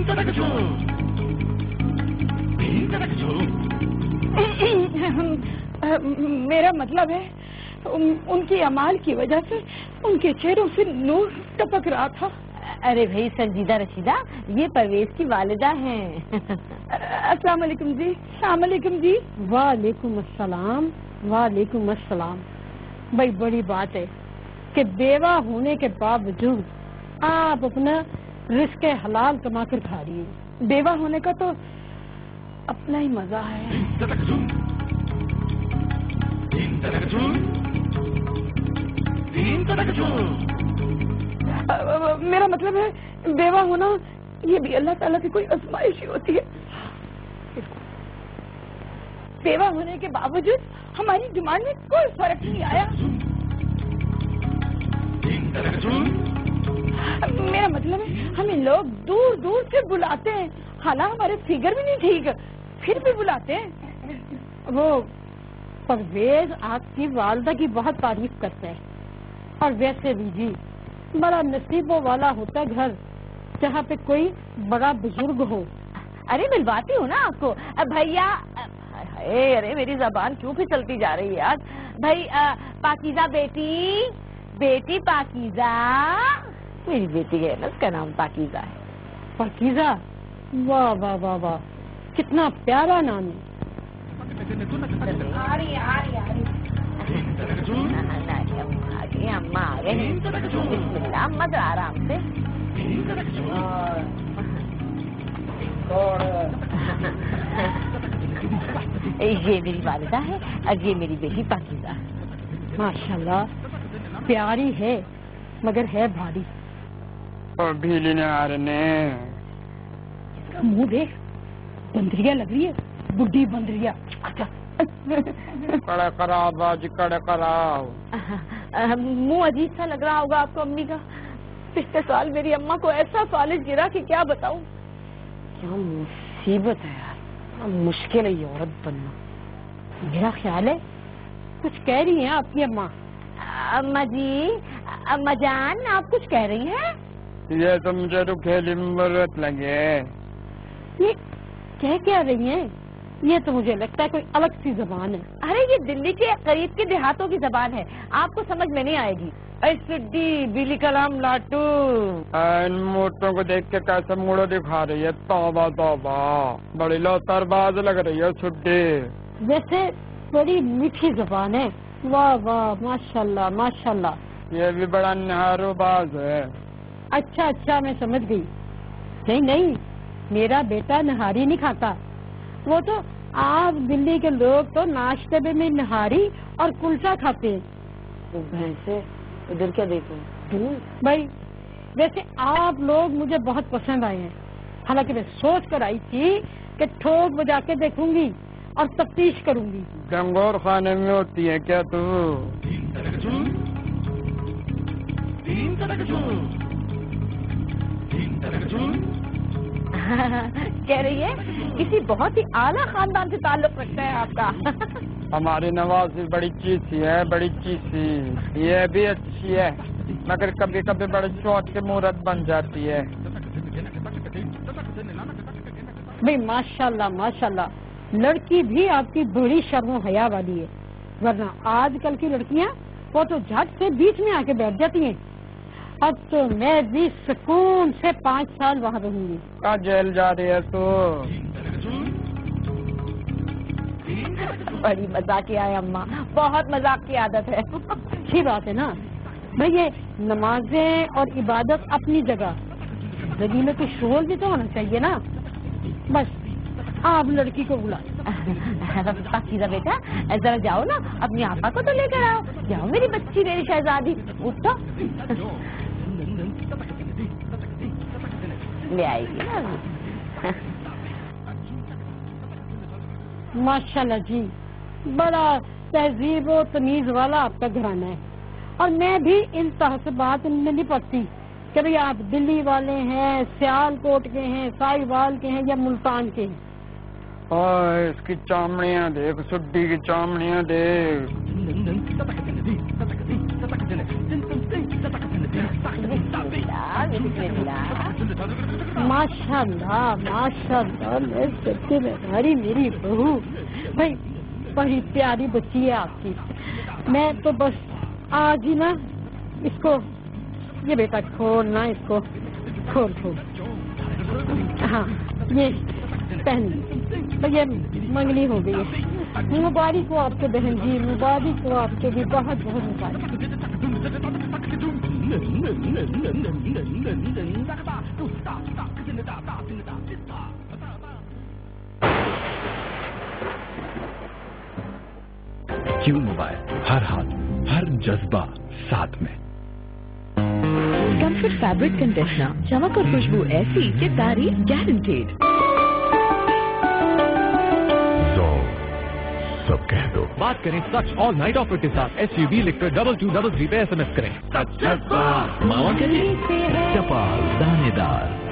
میرا مطلب ہے ان کی اعمال کی وجہ سے ان کے چہروں سے نور ٹپک رہا تھا. ارے بھائی سنجیدہ رشیدہ یہ پرویز کی والدہ ہیں. السلام علیکم جی. السلام علیکم جی. وعلیکم السلام. وعلیکم السلام. بھائی بڑی بات ہے کہ بیوہ ہونے کے باوجود آپ اپنا رزق حلال کما کر کھا رہی ہیں. بیوہ ہونے کا تو اپنا ہی مزہ ہے. میرا مطلب ہے بیوہ ہونا یہ بھی اللہ تعالیٰ کی کوئی آزمائش ہی ہوتی ہے. بیوہ ہونے کے باوجود ہماری ڈیمانڈ میں کوئی فرق نہیں آیا. میرا مطلب ہے ہمیں لوگ دور دور سے بلاتے ہیں، حالانکہ ہمارے فگر بھی نہیں ٹھیک پھر بھی بلاتے ہیں. وہ پرویز آپ کی والدہ کی بہت تعریف کرتا ہے. اور ویسے بھی جی بڑا نصیبوں والا ہوتا ہے گھر جہاں پہ کوئی بڑا بزرگ ہو. ارے ملواتی ہوں نا آپ کو. بھیا ارے میری زبان کیوں پھر چلتی جا رہی ہے یار. بھائی پاکیزہ بیٹی پاکیزہ. میری بیٹی ہے نا اس کا نام پاکیزہ ہے. پاکیزہ. واہ واہ واہ واہ کتنا پیارا نام ہے. اماں آ گئے. بسم اللہ اماں ذرا آرام سے. یہ میری والدہ ہے اور یہ میری بیٹی پاکیزہ. ماشاءاللہ پیاری ہے مگر ہے بھاری. بھی لینے آ رہے منہ دیکھ بندریا لگ رہی ہے. بڈھی بندریا. کڑے کرا باجی کڑے کرا. منہ عجیب سا لگ رہا ہوگا آپ کو امی کا. پچھلے سال میری اماں کو ایسا فالج گرا کہ کیا بتاؤں. کیا مصیبت ہے یار. مشکل ہے یہ عورت بننا. میرا خیال ہے کچھ کہہ رہی ہیں آپ کی اماں. اماں جی اماں جان آپ کچھ کہہ رہی ہیں. یہ تو مجھے تو کھیلی مرت لگے. یہ کیا رہی ہیں. یہ تو مجھے لگتا ہے کوئی الگ سی زبان ہے. ارے یہ دلی کے قریب کے دیہاتوں کی زبان ہے، آپ کو سمجھ میں نہیں آئے گی. سڈی بلی کلام لاٹو. ان موٹوں کو دیکھ کے کیسے موڑو دکھا رہی ہے. توبہ توبہ بڑی لوتر باز لگ رہی ہے سڈی. ویسے بڑی میٹھی زبان ہے. واہ واہ ماشاءاللہ ماشاءاللہ. یہ بھی بڑا نہارو باز ہے. اچھا میں سمجھ گئی. نہیں میرا بیٹا نہاری نہیں کھاتا. وہ تو آپ دلی کے لوگ تو ناشتے میں نہاری اور کلچا کھاتے ہیں. بھینسے ادھر کیا دیکھو بھائی. ویسے آپ لوگ مجھے بہت پسند آئے ہیں. حالانکہ میں سوچ کر آئی تھی کہ ٹھوک بجا کے دیکھوں گی اور تفتیش کروں گی. گنگور خانے میں ہوتی ہے کیا تو. کہہ رہی ہے کسی بہت ہی اعلیٰ خاندان سے تعلق رکھتا ہے آپ کا. ہماری نوازی بڑی چیزی ہے بڑی چیزی. یہ بھی اچھی ہے مگر کبھی کبھی بڑے چوٹ کے مہورت بن جاتی ہے. بھائی ماشاءاللہ ماشاءاللہ لڑکی بھی آپ کی بڑی شرم و حیا والی ہے. ورنہ آج کل کی لڑکیاں وہ تو جھٹ سے بیچ میں آ کے بیٹھ جاتی ہیں. اب تو میں بھی سکون سے 5 سال وہاں رہوں گی. کہاں جیل جا رہی ہے تو. بڑی مذاقیہ ہے اماں. بہت مذاق کی عادت ہے. اچھی بات ہے نا بھائی. یہ نمازیں اور عبادت اپنی جگہ. زندگی میں کچھ شغل بھی تو ہونا چاہیے نا. بس آپ لڑکی کو بلا. پاکیزہ بیٹا ذرا جاؤ نا اپنی آپا کو تو لے کر آؤ. جاؤ میری بچی میری شہزادی. اٹھو لے آئے گی نا. ماشاءاللہ جی بڑا تہذیب و تمیز والا آپ کا گھرانہ ہے. اور میں بھی ان تحسبات میں نہیں پڑتی کہ بھئی آپ دلی والے ہیں، سیال کوٹ کے ہیں، ساہیوال کے ہیں یا ملتان کے ہیں. اس کی چامڑیاں دیکھ سڈی کی چامڑیاں دیکھ. ماشاءاللہ ماشاءاللہ ماشاءاللہ، میں سچے میں ہماری میری بہو بھائی بڑی پیاری بچی ہے آپ کی. میں تو بس آج ہی نا اس کو یہ بیٹا کھولنا، اس کو کھول ہاں یہ پہن یہ منگنی ہو گئی ہے. مبارک ہو آپ کے بہن جی، مبارک ہو آپ کے بھی، بہت بہت مبارک. کیوں موبائل، ہر حال ہر جذبہ ساتھ میں. کمفرٹ فیبرک کنڈیشنر، چمک اور خوشبو ایسی کہ تعریف گارنٹیڈ. سب کہہ دو. بات کریں سچ آل نائٹ آفر کے ساتھ SUV لکھ کر 2233 پہ SMS کریں. ماما کریں ٹپال دانے دار.